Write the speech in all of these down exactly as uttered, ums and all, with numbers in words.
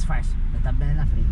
disfarça, vai estar bem na frente.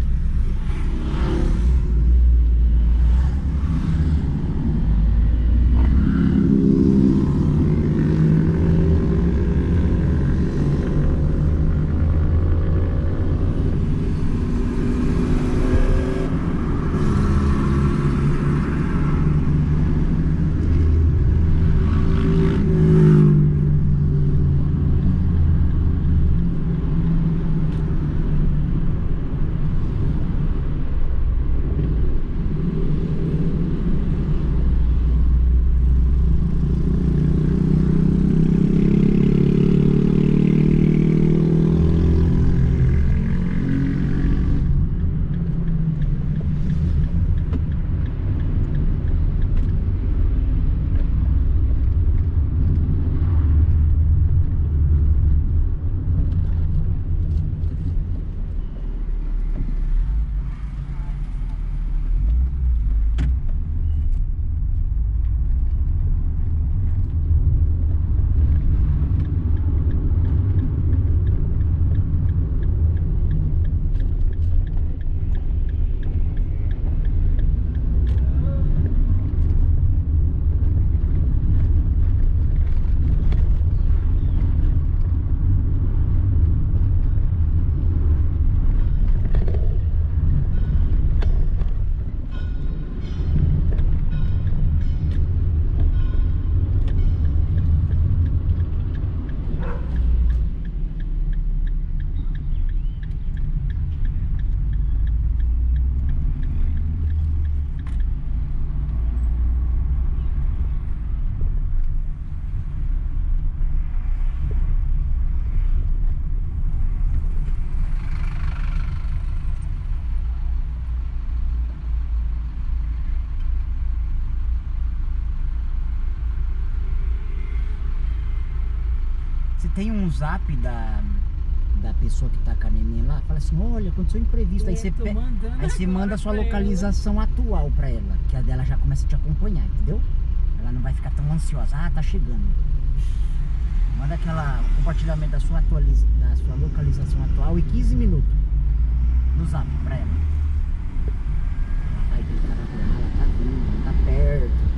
Tem um zap da, da pessoa que tá com a neném lá, fala assim, olha, aconteceu um imprevisto, é, aí você, pe... aí você manda a sua localização ela. atual pra ela, que a dela já começa a te acompanhar, entendeu? Ela não vai ficar tão ansiosa, ah, tá chegando. Manda aquela, o compartilhamento da sua, atualiza, da sua localização atual em quinze minutos no zap pra ela. Ela vai clicar na rua, ela tá vindo, tá perto.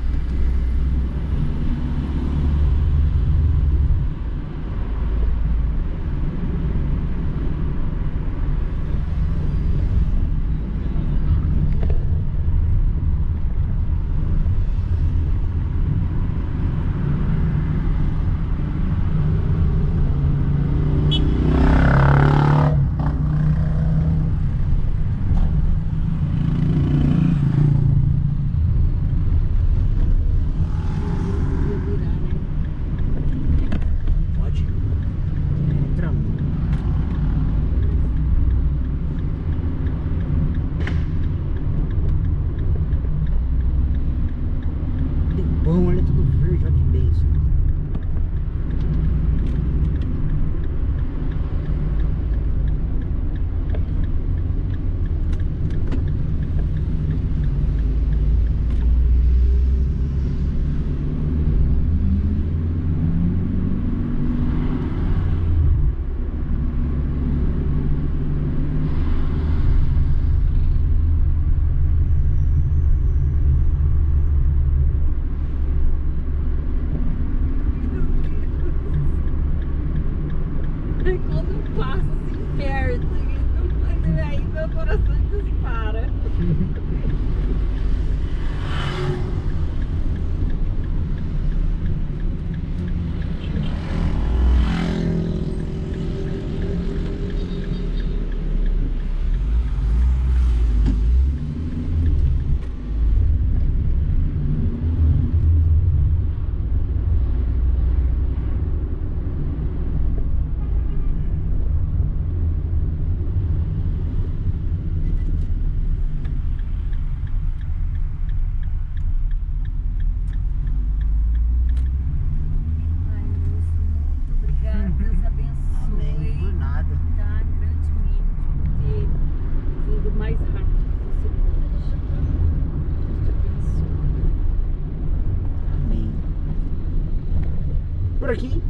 Por aqui.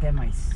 Até mais.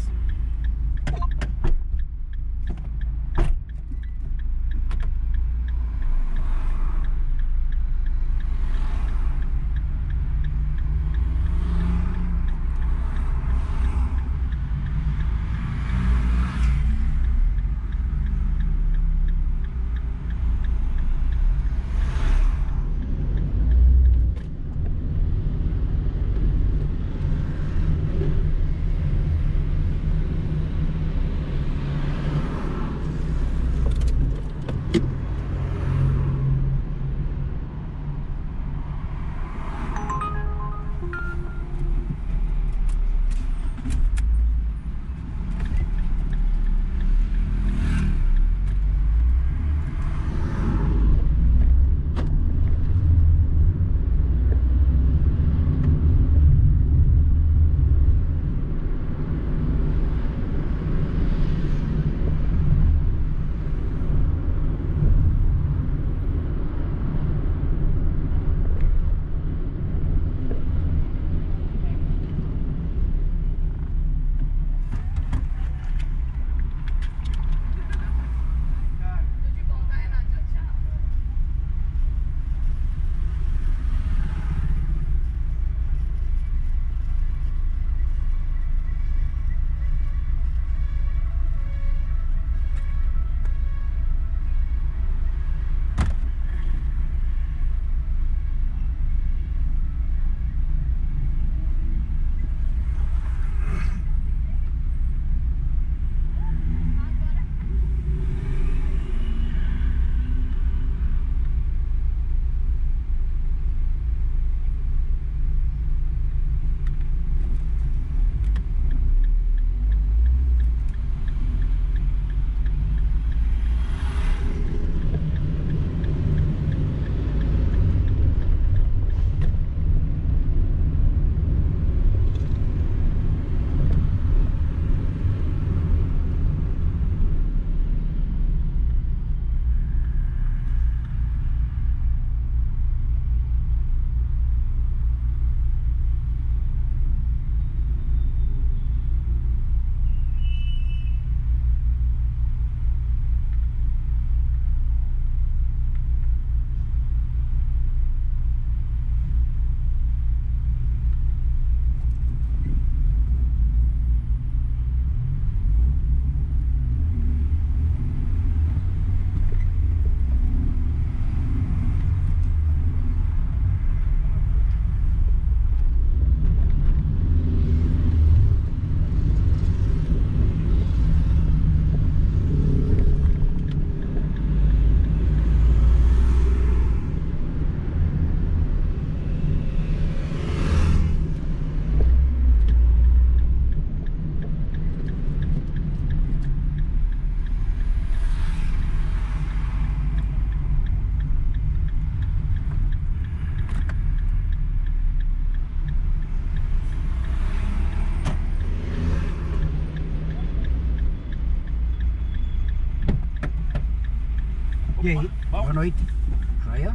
E aí, boa noite. Joia?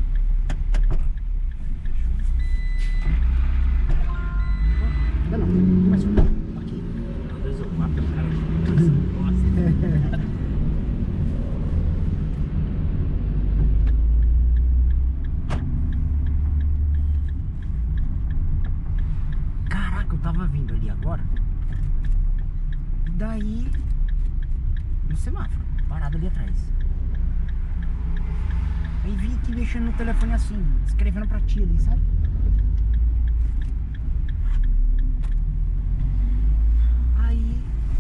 Ainda não, mas aqui. Às vezes eu mato o cara de gosta. Caraca, eu tava vindo ali agora. Daí, no semáforo, parado ali atrás. Aí vim aqui mexendo no telefone assim, escrevendo pra tia ali, sabe? Aí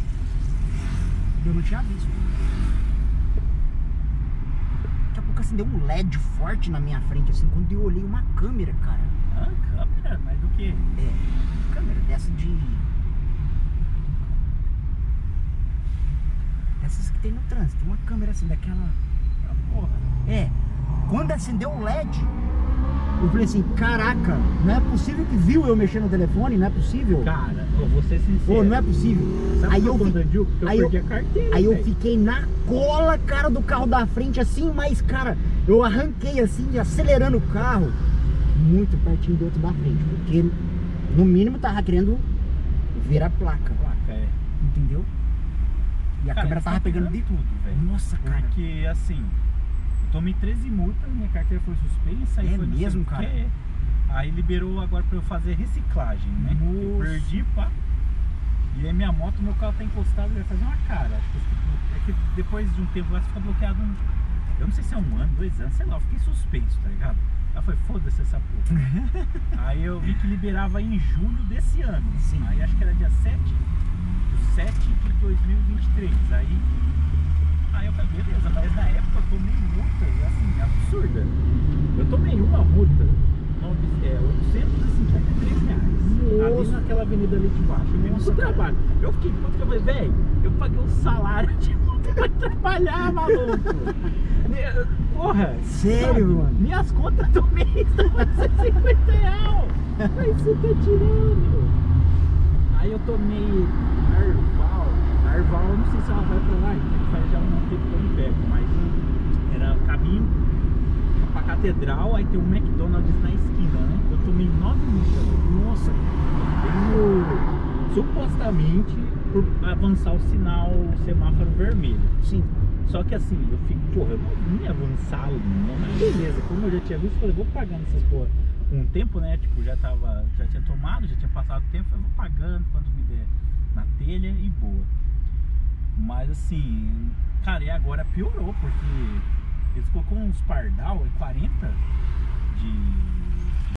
eu não tinha visto. Daqui a pouco acendeu um L E D forte na minha frente, assim, quando eu olhei uma câmera, cara. Ah, câmera? Mas do que? É, câmera dessa de... Dessas que tem no trânsito, uma câmera assim, daquela... Ah, porra. É, quando acendeu o L E D, eu falei assim, caraca, não é possível que viu eu mexer no telefone, não é possível. Cara, eu vou ser sincero. Pô, não é possível. Sabe aí eu, quando fi... eu, eu aí perdi eu... a carteira, Aí eu véio. fiquei na cola, cara, do carro da frente, assim, mas, cara, eu arranquei assim, acelerando o carro, muito pertinho do outro da frente, porque, no mínimo, tava querendo ver a placa. Placa, é. Entendeu? E a Cara, câmera eles tava tão pegando de tudo, velho. Nossa, cara. Porque, assim, eu tomei treze multas, minha carteira foi suspensa, aí É foi não sei mesmo, o cara? quê. Aí liberou agora pra eu fazer reciclagem, né? Eu Nossa. perdi, pá. E aí minha moto, meu carro tá encostado, vai fazer uma cara. Acho que eu fico- é que depois de um tempo vai ficar bloqueado um. Eu não sei se é um ano, dois anos, sei lá, eu fiquei suspenso, tá ligado? Aí foi, foda-se essa porra. Aí eu vi que liberava em julho desse ano. Sim. Aí acho que era dia sete de sete de dois mil e vinte e três. Aí, aí eu falei, beleza, mas na época eu tomei multa, assim, absurda. Eu tomei uma multa, nove- é, oitocentos e cinquenta e três reais. Ali naquela avenida ali de baixo. Eu vim pro trabalho. Eu fiquei puto que eu falei, velho, eu paguei o salário de multa pra trabalhar, maluco. Porra! Sério, sabe? mano? Minhas contas do mês estavam de cinquenta reais! Mas você tá tirando! Aí eu tomei Arval. Arval, eu não sei se ela vai pra lá, faz já um tempo que eu não pego, mas era caminho pra catedral, aí tem um McDonald's na esquina, né? Eu tomei nove multas. Nossa! Eu, supostamente por avançar o sinal, o semáforo vermelho. Sim. Só que assim, eu fico, porra, eu não ia avançar, não, mas beleza, como eu já tinha visto, eu falei, vou pagando essas porra com um tempo, né? Tipo, já tava, já tinha tomado, já tinha passado o tempo, eu vou pagando quando me der na telha e boa. Mas assim, cara, e agora piorou, porque eles colocou uns pardal, quarenta de